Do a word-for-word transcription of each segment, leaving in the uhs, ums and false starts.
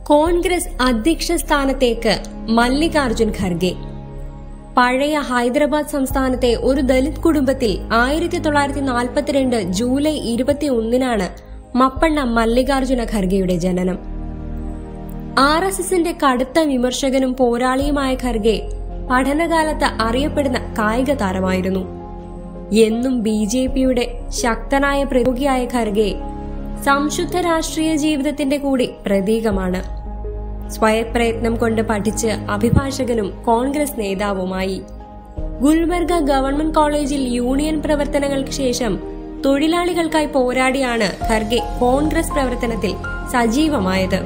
കോൺഗ്രസ് അധ്യക്ഷ സ്ഥാനത്തേക്ക് മല്ലികാർജുൻ ഖർഗെ. പഴയ ഹൈദരാബാദ് സംസ്ഥാനത്തെ ഒരു ദലിത് കുടുംബത്തിൽ ആയിരത്തി തൊള്ളായിരത്തി നാൽപ്പത്തിരണ്ട് ജൂലൈ ഇരുപത്തി ഒന്നിനാണ് മപ്പണ്ണ മല്ലികാർജുന ഖർഗെയുടെ ജനനം. ആർ എസ് എസിന്റെ കടുത്ത വിമർശകനും പോരാളിയുമായ ഖർഗെ പഠനകാലത്ത് അറിയപ്പെടുന്ന കായിക താരമായിരുന്നു. എന്നും ബി ജെ പിയുടെ ശക്തനായ പ്രതിയോഗിയായ ഖർഗെ സംശുദ്ധ രാഷ്ട്രീയ ജീവിതത്തിന്റെ കൂടി പ്രതീകമാണ്. സ്വയപ്രയത്നം കൊണ്ട് പഠിച്ച് അഭിഭാഷകനും കോൺഗ്രസ് നേതാവുമായി. ഗുൽബർഗ ഗവൺമെന്റ് കോളേജിൽ യൂണിയൻ പ്രവർത്തനങ്ങൾക്ക് ശേഷം തൊഴിലാളികൾക്കായി പോരാടിയാണ് ഖർഗെ കോൺഗ്രസ് പ്രവർത്തനത്തിൽ സജീവമായത്.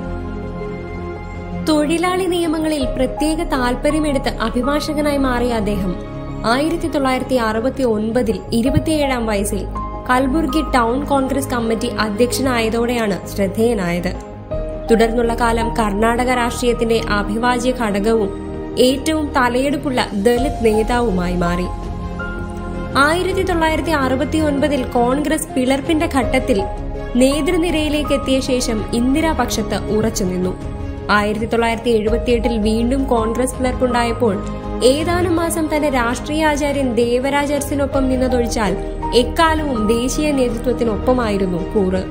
തൊഴിലാളി നിയമങ്ങളിൽ പ്രത്യേക താൽപര്യമെടുത്ത് അഭിഭാഷകനായി മാറിയ അദ്ദേഹം ആയിരത്തി തൊള്ളായിരത്തി അറുപത്തി ഒൻപതിൽ ഇരുപത്തിയേഴാം വയസ്സിൽ കൽബുർഗി ടൗൺ കോൺഗ്രസ് കമ്മിറ്റി അധ്യക്ഷനായതോടെയാണ് ശ്രദ്ധേയനായത്. തുടർന്നുള്ള കാലം കർണാടക രാഷ്ട്രീയത്തിന്റെ അഭിവാജ്യ ഘടകവും ഏറ്റവും തലയെടുപ്പുള്ള ദലിത് നേതാവുമായി മാറി. ആയിരത്തി തൊള്ളായിരത്തി അറുപത്തി ഒൻപതിൽ കോൺഗ്രസ് പിളർപ്പിന്റെ ഘട്ടത്തിൽ നേതൃനിരയിലേക്ക് എത്തിയ ശേഷം ഇന്ദിരാപക്ഷത്ത് ഉറച്ചുനിന്നു. ആയിരത്തി തൊള്ളായിരത്തി എഴുപത്തിയെട്ടിൽ വീണ്ടും കോൺഗ്രസ് പിളർപ്പുണ്ടായപ്പോൾ ഏതാനും മാസം തന്റെ രാഷ്ട്രീയാചാര്യൻ ദേവരാജ് അർസിനൊപ്പം നിന്നതൊഴിച്ചാൽ എക്കാലവും ദേശീയ നേതൃത്വത്തിനൊപ്പമായിരുന്നു കൂറ്.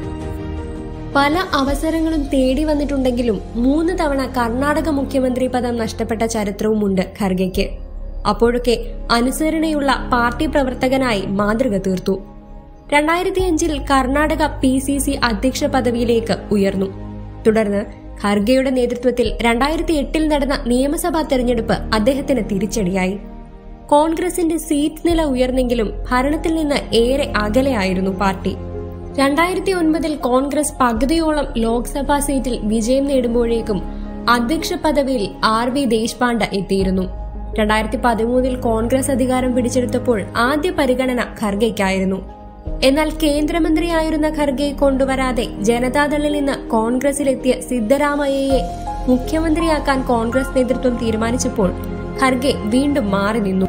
പല അവസരങ്ങളും തേടി വന്നിട്ടുണ്ടെങ്കിലും മൂന്ന് തവണ കർണാടക മുഖ്യമന്ത്രി പദം നഷ്ടപ്പെട്ട ചരിത്രവുമുണ്ട് ഖർഗെയ്ക്ക്. അപ്പോഴൊക്കെ അനുസരണയുള്ള പാർട്ടി പ്രവർത്തകനായി മാതൃക തീർത്തു. രണ്ടായിരത്തി അഞ്ചിൽ കർണാടക പി സി സി അധ്യക്ഷ പദവിയിലേക്ക് ഉയർന്നു. തുടർന്ന് ഖർഗെയുടെ നേതൃത്വത്തിൽ രണ്ടായിരത്തി എട്ടിൽ നടന്ന നിയമസഭാ തെരഞ്ഞെടുപ്പ് അദ്ദേഹത്തിന് തിരിച്ചടിയായി. കോൺഗ്രസിന്റെ സീറ്റ് നില ഉയർന്നെങ്കിലും ഭരണത്തിൽ നിന്ന് ഏറെ അകലെയായിരുന്നു പാർട്ടി. രണ്ടായിരത്തി ഒൻപതിൽ കോൺഗ്രസ് പകുതിയോളം ലോക്സഭാ സീറ്റിൽ വിജയം നേടുമ്പോഴേക്കും അധ്യക്ഷ പദവിയിൽ ആർ വി ദേശ്പാണ്ഡെ എത്തിയിരുന്നു. രണ്ടായിരത്തി പതിമൂന്നിൽ കോൺഗ്രസ് അധികാരം പിടിച്ചെടുത്തപ്പോൾ ആദ്യ പരിഗണന ഖർഗെയ്ക്കായിരുന്നു. എന്നാൽ കേന്ദ്രമന്ത്രിയായിരുന്ന ഖർഗെയെ കൊണ്ടുവരാതെ ജനതാദളിൽ നിന്ന് കോൺഗ്രസിലെത്തിയ സിദ്ധരാമയ്യയെ മുഖ്യമന്ത്രിയാക്കാൻ കോൺഗ്രസ് നേതൃത്വം തീരുമാനിച്ചപ്പോൾ ഖർഗെ വീണ്ടും മാറി നിന്നു.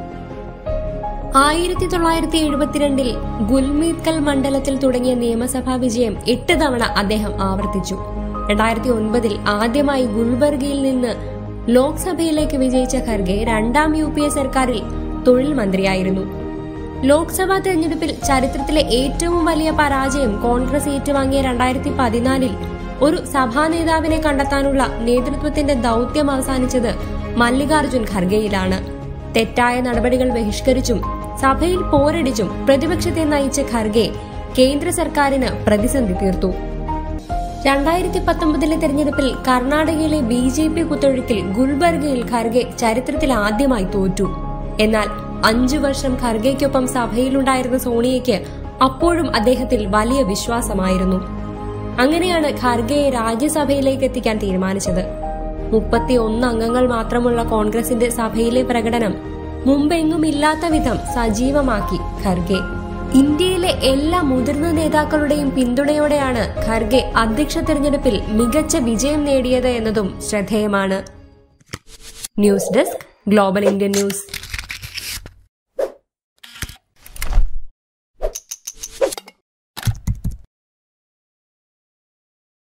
ആയിരത്തി തൊള്ളായിരത്തി എഴുപത്തിരണ്ടിൽ ഗുൽമീത്കൽ മണ്ഡലത്തിൽ തുടങ്ങിയ നിയമസഭാ വിജയം എട്ട് തവണ അദ്ദേഹം ആവർത്തിച്ചു. രണ്ടായിരത്തി ഒൻപതിൽ ആദ്യമായി ഗുൽബർഗയിൽ നിന്ന് ലോക്സഭയിലേക്ക് വിജയിച്ച ഖർഗെ രണ്ടാം യു പി എ സർക്കാരിൽ തൊഴിൽ മന്ത്രിയായിരുന്നു. ലോക്സഭാ തെരഞ്ഞെടുപ്പിൽ ചരിത്രത്തിലെ ഏറ്റവും വലിയ പരാജയം കോൺഗ്രസ് ഏറ്റുവാങ്ങിയ രണ്ടായിരത്തി പതിനാലിൽ ഒരു സഭാ നേതാവിനെ കണ്ടെത്താനുള്ള നേതൃത്വത്തിന്റെ ദൌത്യം അവസാനിച്ചത് മല്ലികാർജുൻ ഖർഗെയിലാണ്. തെറ്റായ നടപടികൾ ബഹിഷ്കരിച്ചും സഭയിൽ പോരടിച്ചും പ്രതിപക്ഷത്തെ നയിച്ച ഖർഗെ കേന്ദ്ര സർക്കാരിന് പ്രതിസന്ധി തീർത്തു. രണ്ടായിരത്തി പത്തൊമ്പതിലെ തെരഞ്ഞെടുപ്പിൽ കർണാടകയിലെ ബി ജെ പി കുത്തൊഴുക്കിൽ ഗുൽബർഗയിൽ ഖർഗെ ചരിത്രത്തിൽ ആദ്യമായി തോറ്റു. എന്നാൽ അഞ്ചു വർഷം ഖർഗെയ്ക്കൊപ്പം സഭയിലുണ്ടായിരുന്ന സോണിയയ്ക്ക് അപ്പോഴും അദ്ദേഹത്തിൽ വലിയ വിശ്വാസമായിരുന്നു. അങ്ങനെയാണ് ഖർഗെയെ രാജ്യസഭയിലേക്ക് എത്തിക്കാൻ തീരുമാനിച്ചത്. മുപ്പത്തി ഒന്ന് അംഗങ്ങൾ മാത്രമുള്ള കോൺഗ്രസിന്റെ സഭയിലെ പ്രകടനം മുമ്പെങ്ങും ഇല്ലാത്ത വിധം സജീവമാക്കി ഖർഗെ. ഇന്ത്യയിലെ എല്ലാ മുതിർന്ന നേതാക്കളുടെയും പിന്തുണയോടെയാണ് ഖർഗെ അധ്യക്ഷ തെരഞ്ഞെടുപ്പിൽ മികച്ച വിജയം നേടിയത് എന്നതും ശ്രദ്ധേയമാണ്. News desk, global Indian news.